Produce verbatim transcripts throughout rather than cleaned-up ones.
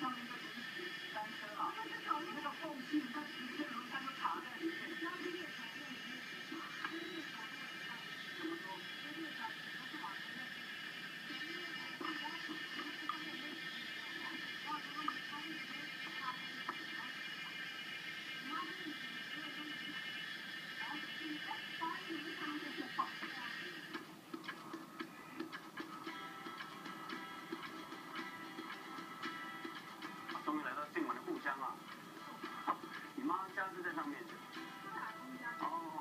上面就是一群单车啊，那个缝隙，你看直线轮胎就卡在里面。那越野场越里面，越野场怎么说？越野场不是往前面进，越野场往家走，不是上面没有哇，如果你开一些大风，然后你妈这里所有东西，然后你哎，发现你他们就是跑。 终于来到静文的故乡了。你妈家是在上面的。哦。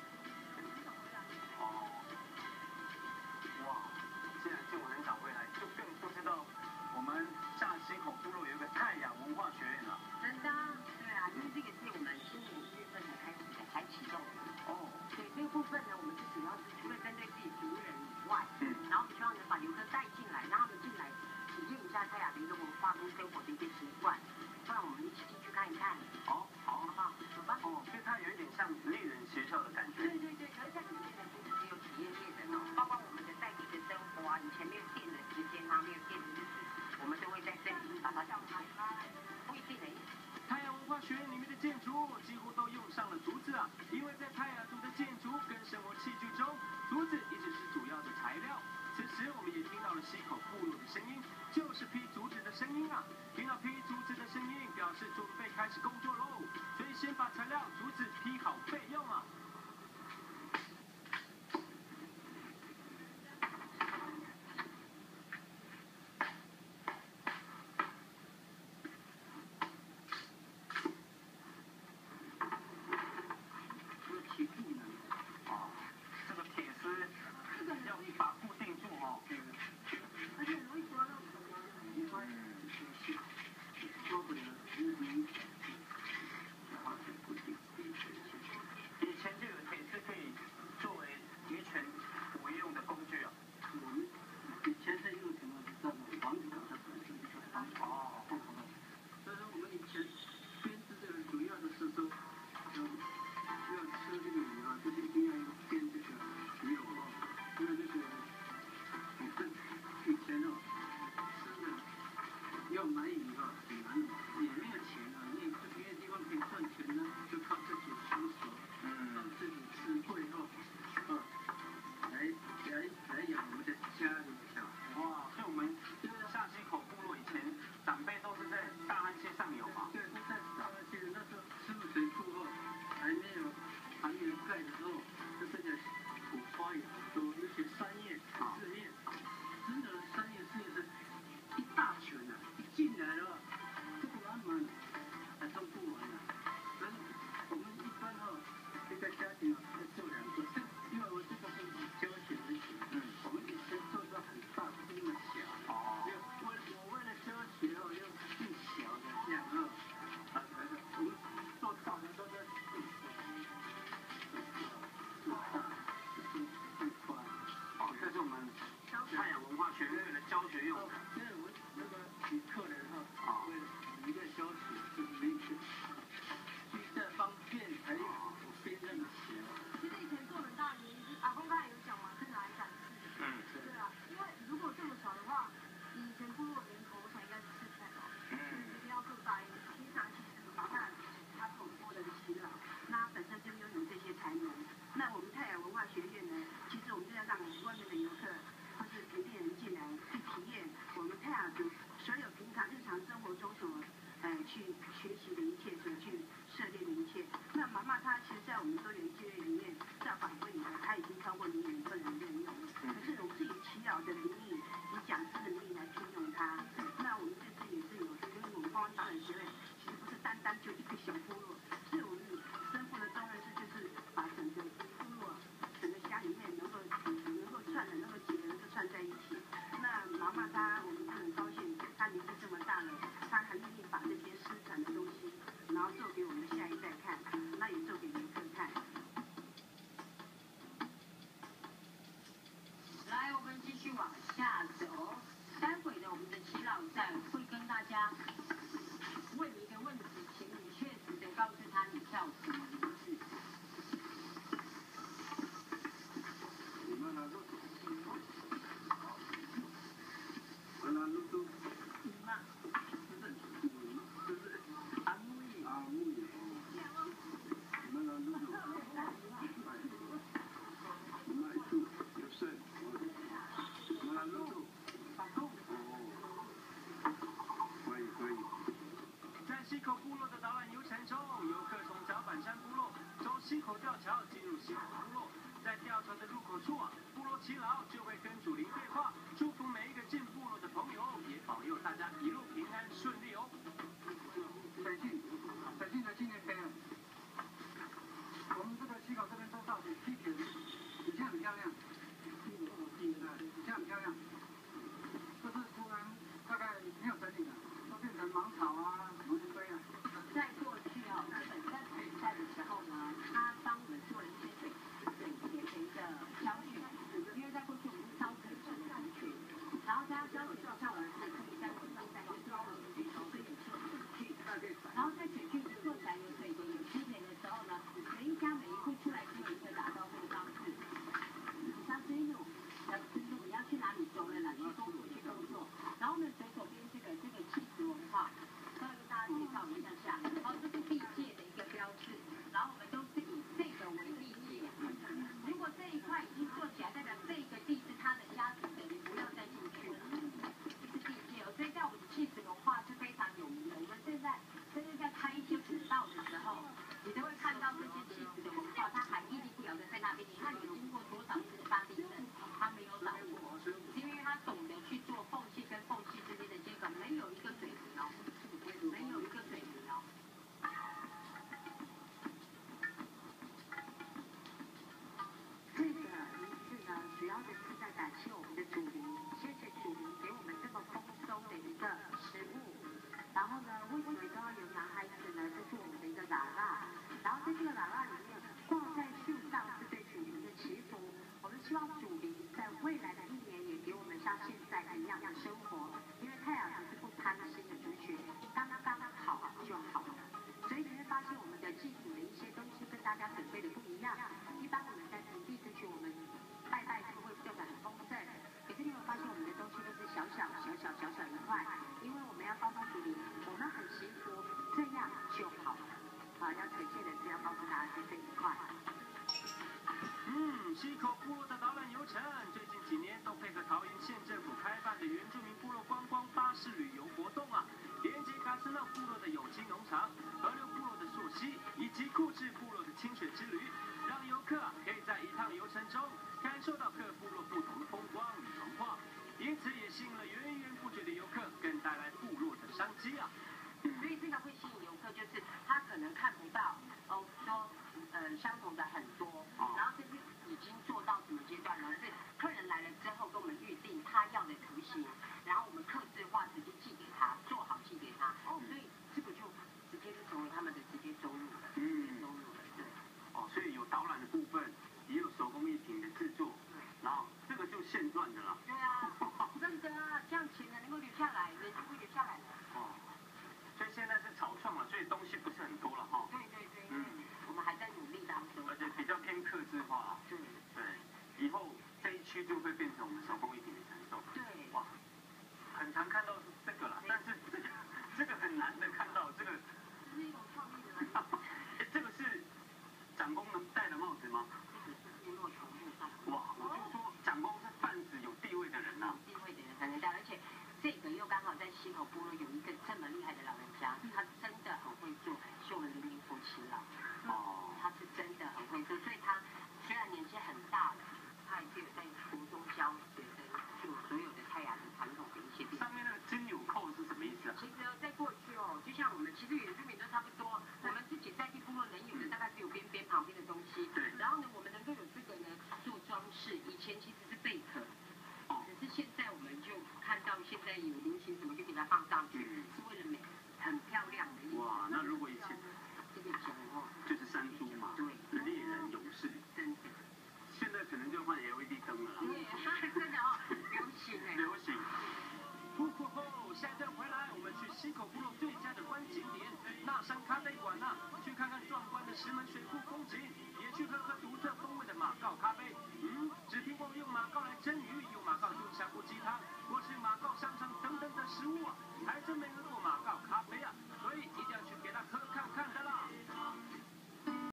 哦。哇，既然静文很早回来，就更不知道我们下溪口部落有一个泰雅文化学院了。 真的？对啊，因为这个是我们今年一月份才开始的，才启动的。哦。对，这个部分呢，我们是主要是除了针对自己族人以外，嗯，然后我们希望能把游客带进来，让他们进来体验一下泰雅的一个文化跟生活的一些习惯。 不然我们一起进去看一看。 好，好， 好不好？走吧。 哦，所以它有一点像猎人学校的感觉。 对对对，可是在里面呢，不是只有体验猎人哦，包括我们的在地的生活啊，以前没有电的时间啊，没有电的日子，我们都会在这里把它讲出来。不一定诶。 泰雅文化学院里面的建筑几乎都用上了竹子啊，因为在泰雅族的建筑跟生活器具中，竹子一直是主要的材料。此时我们也听到了溪口部落的声音，就是劈竹子的声音啊。 听到劈竹子的声音，表示准备开始工作喽。所以先把材料竹子劈好备用啊。这个铁柱呢？啊，这个铁丝要一把固定住哦。而且容易抓到手啊。你说？ 说不了，嗯，以前就有铁丝可以作为渔船捕鱼用的工具啊。我们以前在用什么？这种防止它本身就是防哦。所以说我们以前编织这个主要的是说，要要吃这个鱼啊，就是一定要编这个鱼耦啊，因为这个我们以前哦吃的。 要买鱼啊，很难，也没有钱啊。你这别的地方可以赚钱呢，就靠自己熟手，嗯，靠自己智慧哦，啊，来来来养我们的家里小孩。哇，所以我们下溪口部落以前长辈都是在大汉溪上游嘛。对，都在大汉溪那时候吃水库后还没有还没有盖的时候，就这个土花也很多，尤其三叶、四叶，真的三叶、四叶是一大群啊。 进来了，这个完满，还种不完呢。所以我们一般哈，一个家庭要做两个，这因为我这个是以教学为主，嗯，我们以前做的很大，不是那么小。哦。就为我为了教学哦，用更小的这样啊，啊，我们做大的都是更小，更大，更更宽。哦，这是我们泰雅文化学院的教学用的。因为我那个给客人哈。 为了一个消息，就是没去，去这方便才有编这么小。 其实以前做很大的原因是，阿公刚才有讲嘛，是拿来展示的。嗯，是。对啊，因为如果这么小的话，以前部落人口，我想应该是四千哦。嗯。一定要做大一点。 平常其实你看，他很多人勤劳，那本身就拥有这些才能。那我们泰雅文化学院呢，其实我们就要让外面的游客或是本地人进来去体验我们泰雅族所有平常日常中。 口部落的导览游程中，游客从脚板山部落走溪口吊桥进入溪口部落，在吊桥的入口处啊，部落耆老就会跟主灵对话，祝福每一个进部落的朋友，也保佑大家一路平安顺利哦。 水镜，水镜的纪念碑啊，我们这个溪口这边都造的梯田，底下很漂亮，底下很漂亮，这是突然大概没有整理的，都变成芒草啊什么一堆啊。 在过去哦，日本在比赛的时候呢，他帮我们做了一些水水田的一个教学，因为在过去我们是烧水池的族群，然后他教学上儿子可以在我们现在就抓了水头，所以做水具，然后在水具做起来有水田有梯田的时候呢，每一家每一户出来就有一个打招呼的方式，像这一种，呃，就是说你要去哪里走了，哪去工作去工作，然后呢，左手边这个这个气质文化。稍微跟大家介绍一下下，然后这是地界的一个标志，然后我们都是以这个为地界。如果这一块已经做起来，代表这个地是他的家族的，你不要再进去了，这是地界哦。所以在我们的气质文化是非常有名的。我们现在甚至在开一些古道的时候，你都会看到这些气质的文化，它还屹立不摇的在那边。你看有经过多少次的大地震，它没有倒过，是因为它懂得去做缝隙跟缝隙之间的接梗，没有一个水泥哦。没有一个水泥哦。这个仪式呢，主要的是在感谢我们的祖灵，谢谢祖灵给我们这么丰收的一个食物。然后呢，为什么都要有男孩子呢？这是我们的一个喇喇。然后在这个喇喇里面挂在树上是对祖灵的祈福。我们希望祖灵在未来的一年也给我们像现在一样的生活，因为太阳神是不贪心的族群。刚刚刚刚好就好了，所以你会发现我们的祭祖的一些东西跟大家准备的不一样。一般我们在平地族群，我们拜拜就会用的很丰盛，可是你会发现我们的东西都是小小小小小小一块，因为我们要告诉祖灵，我们很幸福，这样就好了。啊，要呈现的是要告诉大家是这一块。 嗯，溪口部落的导览游程，最近几年都配合桃园县政府开办的原住民部落观光巴士旅游活动啊，连接卡斯纳部落的有机农场、河流部落的溯溪，以及库治部落的清水之旅，让游客啊可以在一趟游程中感受到各部落不同的风光与文化，因此也吸引了源源不绝的游客，更带来部落的商机啊。 所以这个会吸引游客，就是他可能看不到哦，说呃相同的很多，然后甚至已经做到什么阶段呢？是客人来了之后跟我们预定他要的图形，然后我们客制化直接寄给他，做好寄给他，哦，所以这个就直接就成为他们的直接收入了，嗯，收入了，对。 哦，所以有导览的部分，也有手工艺品的制作，然后这个就现赚的了。 对啊，真的啊，这样钱才能够留下来，人就会留下来的。 哦。所以现在是草创了，所以东西不是很多了哈。 对对对，嗯，我们还在努力当中。 而且比较偏客制化。 对。 对，以后这一区就会变成我们手工艺品的享受。 对。 哇，很常看到这个啦，但是这个这个很难的看到这个。 这是一种创意的。 哎，这个是长公能戴的帽子吗？ 这个是部落头目戴。 哇，我就说长公是泛指有地位的人呐。 地位的人才能戴，而且。这个又刚好在溪口部落有一个这么厉害的老人家，他真的很会做绣了零零夫妻了。哦，他是真的很会做，所以他虽然年纪很大了，他还是有在国中教学生就所有的泰雅族传统的一些。 上面那个金纽扣是什么意思啊？ 其实在过去哦，就像我们其实原住民都差不多，我们自己在地部落能有的大概只有边边旁边的东西。 对。 然后呢，我们能够有这个呢做装饰，以前其实是贝壳。只是现在我们就看到现在有流行什么就给它放上去，